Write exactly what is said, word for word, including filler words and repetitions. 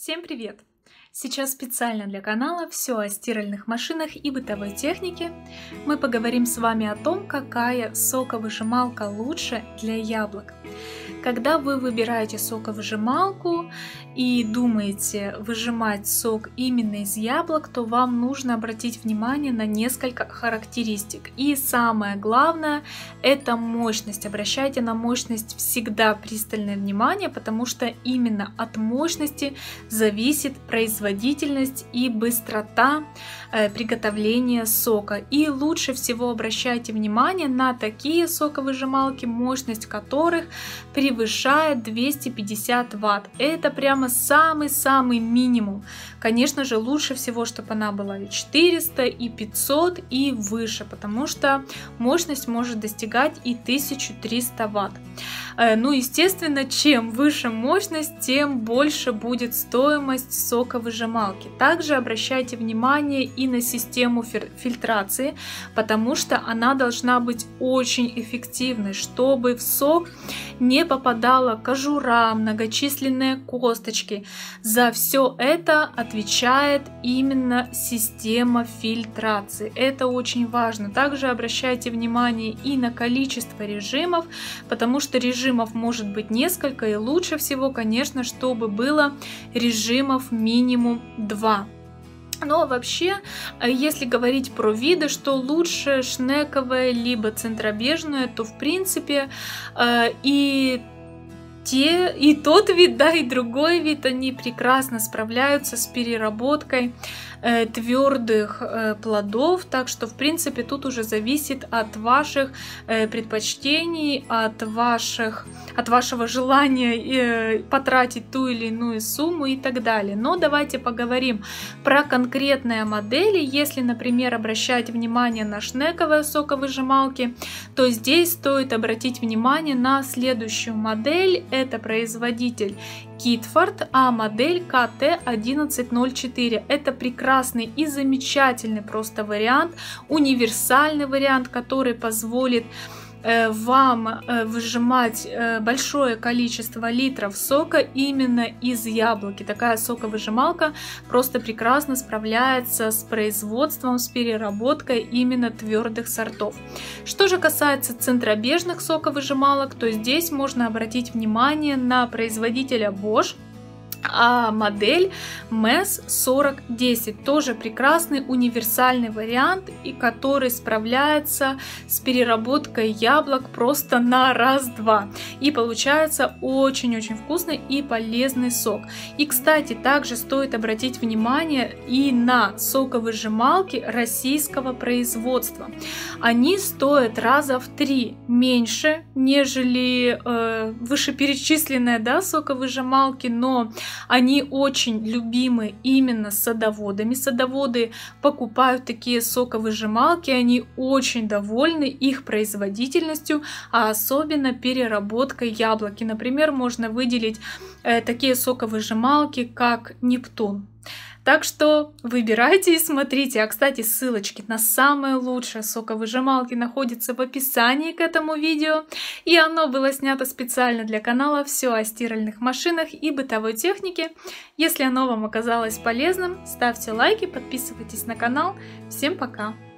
Всем привет! Сейчас специально для канала все о стиральных машинах и бытовой технике. Мы поговорим с вами о том, какая соковыжималка лучше для яблок. Когда вы выбираете соковыжималку и думаете выжимать сок именно из яблок, то вам нужно обратить внимание на несколько характеристик. И самое главное – это мощность. Обращайте на мощность всегда пристальное внимание, потому что именно от мощности зависит производительность и быстрота э, приготовления сока. И лучше всего обращайте внимание на такие соковыжималки, мощность которых превышает двести пятьдесят ватт. Это прямо самый-самый минимум. Конечно же, лучше всего, чтобы она была и четыреста, и пятьсот, и выше, потому что мощность может достигать и тысячу триста ватт. Ну, естественно, чем выше мощность, тем больше будет стоимость соковыжималки. Также обращайте внимание и на систему фильтрации, потому что она должна быть очень эффективной, чтобы в сок не попадала кожура, многочисленные косточки. За все это отвечает именно система фильтрации. Это очень важно. Также обращайте внимание и на количество режимов, потому что режимов может быть несколько, и лучше всего, конечно, чтобы было режимов минимум два. Но вообще, если говорить про виды, что лучше шнековое либо центробежное, то в принципе и те, и тот вид, да, и другой вид, они прекрасно справляются с переработкой э, твердых э, плодов, так что, в принципе, тут уже зависит от ваших э, предпочтений, от, ваших, от вашего желания э, потратить ту или иную сумму и так далее. Но давайте поговорим про конкретные модели. Если, например, обращать внимание на шнековые соковыжималки, то здесь стоит обратить внимание на следующую модель. Это производитель Китфорд, а модель ка тэ одиннадцать ноль четыре. Это прекрасный и замечательный просто вариант, универсальный вариант, который позволит вам выжимать большое количество литров сока именно из яблоки. Такая соковыжималка просто прекрасно справляется с производством, с переработкой именно твердых сортов. Что же касается центробежных соковыжималок, то здесь можно обратить внимание на производителя Bosch. А модель эм и эс сорок десять тоже прекрасный универсальный вариант, и который справляется с переработкой яблок просто на раз-два. И получается очень-очень вкусный и полезный сок. И, кстати, также стоит обратить внимание и на соковыжималки российского производства. Они стоят раза в три меньше, нежели э, вышеперечисленные, да, соковыжималки, но они очень любимы именно садоводами. Садоводы покупают такие соковыжималки, они очень довольны их производительностью, а особенно переработкой яблоки. Например, можно выделить э, такие соковыжималки, как Нептун. Так что выбирайте и смотрите. А, кстати, ссылочки на самые лучшие соковыжималки находятся в описании к этому видео. И оно было снято специально для канала «Все о стиральных машинах и бытовой технике». Если оно вам оказалось полезным, ставьте лайки, подписывайтесь на канал. Всем пока!